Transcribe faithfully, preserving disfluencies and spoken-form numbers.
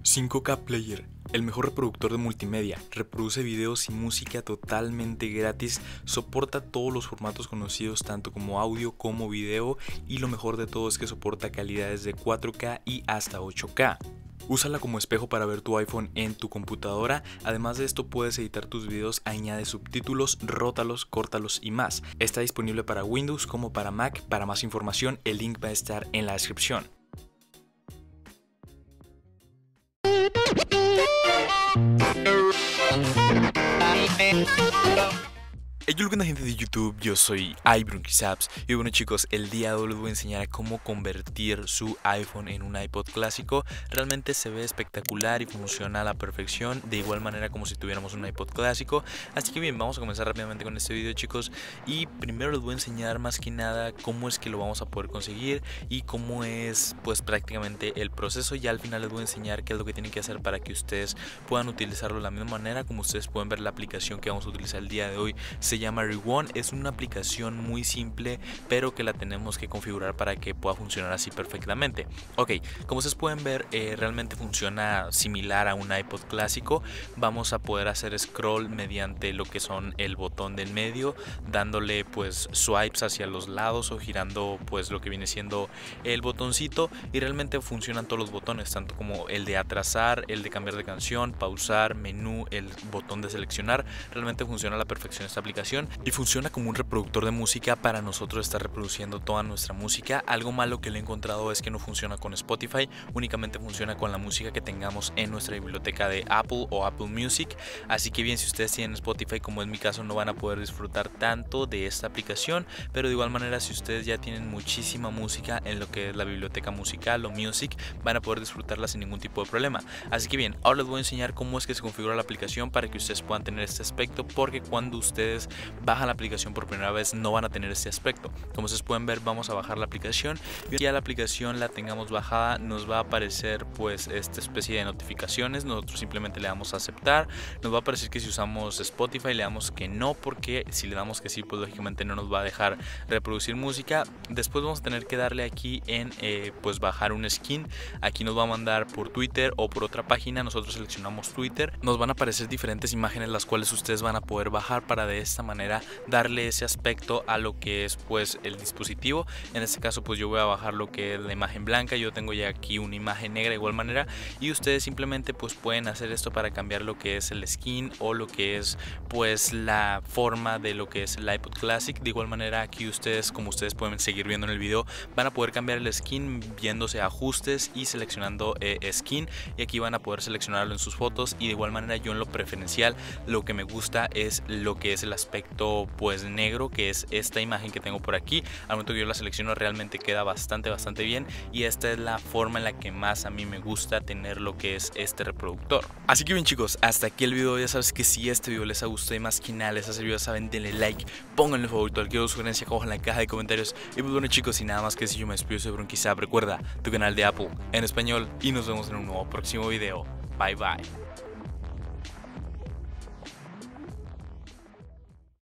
cinco K Player, el mejor reproductor de multimedia, reproduce videos y música totalmente gratis, soporta todos los formatos conocidos tanto como audio como video y lo mejor de todo es que soporta calidades de cuatro K y hasta ocho K. Úsala como espejo para ver tu iPhone en tu computadora. Además de esto puedes editar tus videos, añade subtítulos, rótalos, córtalos y más. Está disponible para Windows como para Mac. Para más información el link va a estar en la descripción. Hey, hola gente de YouTube, yo soy iBrunkySapps y bueno chicos, el día de hoy les voy a enseñar a cómo convertir su iPhone en un iPod clásico. Realmente se ve espectacular y funciona a la perfección, de igual manera como si tuviéramos un iPod clásico. Así que bien, vamos a comenzar rápidamente con este video chicos. Y primero les voy a enseñar más que nada cómo es que lo vamos a poder conseguir y cómo es pues prácticamente el proceso. Ya al final les voy a enseñar qué es lo que tienen que hacer para que ustedes puedan utilizarlo de la misma manera. Como ustedes pueden ver, la aplicación que vamos a utilizar el día de hoy se Se llama Rewind. Es una aplicación muy simple, pero que la tenemos que configurar para que pueda funcionar así perfectamente. Ok, como ustedes pueden ver, eh, realmente funciona similar a un iPod clásico. Vamos a poder hacer scroll mediante lo que son el botón del medio, dándole pues swipes hacia los lados o girando pues lo que viene siendo el botoncito, y realmente funcionan todos los botones, tanto como el de atrasar, el de cambiar de canción, pausar, menú, el botón de seleccionar. Realmente funciona a la perfección esta aplicación y funciona como un reproductor de música para nosotros estar reproduciendo toda nuestra música. Algo malo que le he encontrado es que no funciona con Spotify, únicamente funciona con la música que tengamos en nuestra biblioteca de Apple o Apple Music. Así que bien, si ustedes tienen Spotify, como es mi caso, no van a poder disfrutar tanto de esta aplicación, pero de igual manera si ustedes ya tienen muchísima música en lo que es la biblioteca musical o Music, van a poder disfrutarla sin ningún tipo de problema. Así que bien, ahora les voy a enseñar cómo es que se configura la aplicación para que ustedes puedan tener este aspecto, porque cuando ustedes bajan la aplicación por primera vez no van a tener este aspecto. Como ustedes pueden ver, vamos a bajar la aplicación y ya la aplicación la tengamos bajada, nos va a aparecer pues esta especie de notificaciones. Nosotros simplemente le damos a aceptar. Nos va a aparecer que si usamos Spotify le damos que no, porque si le damos que sí, pues lógicamente no nos va a dejar reproducir música. Después vamos a tener que darle aquí en eh, pues bajar un skin. Aquí nos va a mandar por Twitter o por otra página. Nosotros seleccionamos Twitter. Nos van a aparecer diferentes imágenes las cuales ustedes van a poder bajar para de esta manera darle ese aspecto a lo que es pues el dispositivo. En este caso pues yo voy a bajar lo que es la imagen blanca. Yo tengo ya aquí una imagen negra de igual manera, y ustedes simplemente pues pueden hacer esto para cambiar lo que es el skin o lo que es pues la forma de lo que es el iPod Classic. De igual manera aquí ustedes, como ustedes pueden seguir viendo en el video, van a poder cambiar el skin viéndose ajustes y seleccionando eh, skin, y aquí van a poder seleccionarlo en sus fotos. Y de igual manera yo en lo preferencial lo que me gusta es lo que es el aspecto pues negro, que es esta imagen que tengo por aquí. Al momento que yo la selecciono realmente queda bastante bastante bien, y esta es la forma en la que más a mí me gusta tener lo que es este reproductor. Así que bien chicos, hasta aquí el video. Ya sabes que si este video les ha gustado y más que nada les ha servido, ya saben, denle like, pónganle favorito, cualquier sugerencia abajo en la caja de comentarios. Y pues bueno chicos, sin nada más que decir, yo me despido, soy BrunkySapps. Recuerda, tu canal de Apple en español, y nos vemos en un nuevo próximo video. Bye bye.